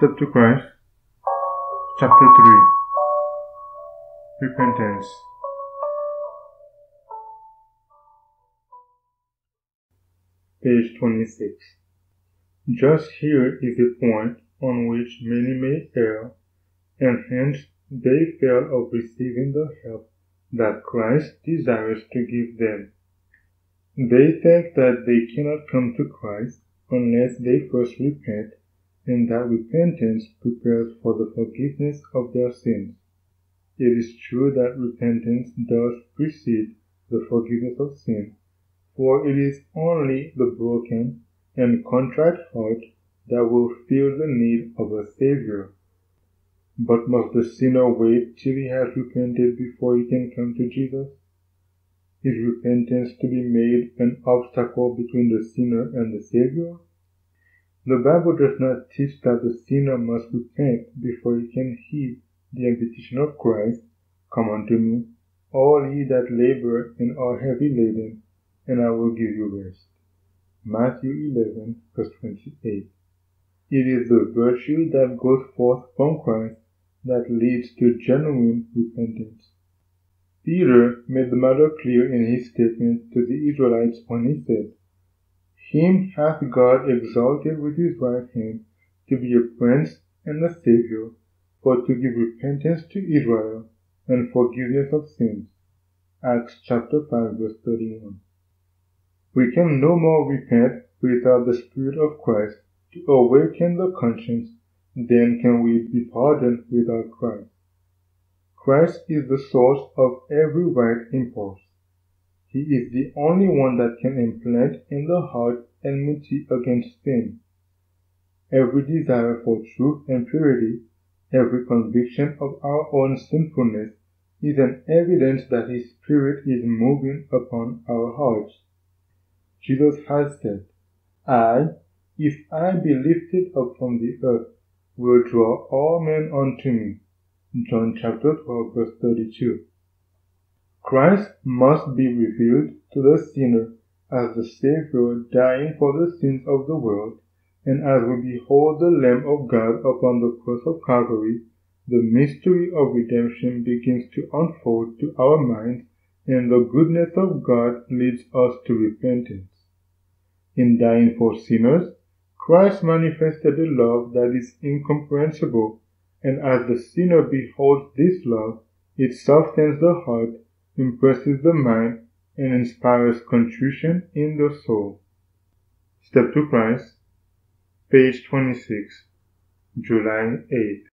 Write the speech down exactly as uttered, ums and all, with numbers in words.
Step to Christ, Chapter three, Repentance. Page twenty-six. Just here is a point on which many may err, and hence they fail of receiving the help that Christ desires to give them. They think that they cannot come to Christ unless they first repent, and that repentance prepares for the forgiveness of their sins. It is true that repentance does precede the forgiveness of sin, for it is only the broken and contrite heart that will feel the need of a Savior. But must the sinner wait till he has repented before he can come to Jesus? Is repentance to be made an obstacle between the sinner and the Savior? The Bible does not teach that the sinner must repent before he can heed the invitation of Christ, "Come unto me, all ye that labor and are heavy laden, and I will give you rest." Matthew eleven, verse twenty-eight. It is the virtue that goes forth from Christ that leads to genuine repentance. Peter made the matter clear in his statement to the Israelites when he said, "Him hath God exalted with his right hand to be a prince and a Savior, for to give repentance to Israel and forgiveness of sins." Acts chapter five, verse thirty-one. We can no more repent without the Spirit of Christ to awaken the conscience than can we be pardoned without Christ. Christ is the source of every right impulse. He is the only one that can implant in the heart enmity against sin. Every desire for truth and purity, every conviction of our own sinfulness is an evidence that His Spirit is moving upon our hearts. Jesus has said, "I, if I be lifted up from the earth, will draw all men unto me." John chapter twelve, verse thirty-two. Christ must be revealed to the sinner as the Savior dying for the sins of the world, and as we behold the Lamb of God upon the cross of Calvary, the mystery of redemption begins to unfold to our minds, and the goodness of God leads us to repentance. In dying for sinners, Christ manifested a love that is incomprehensible, and as the sinner beholds this love, it softens the heart, impresses the mind, and inspires contrition in the soul. Step to Christ, page twenty-six, July eighth.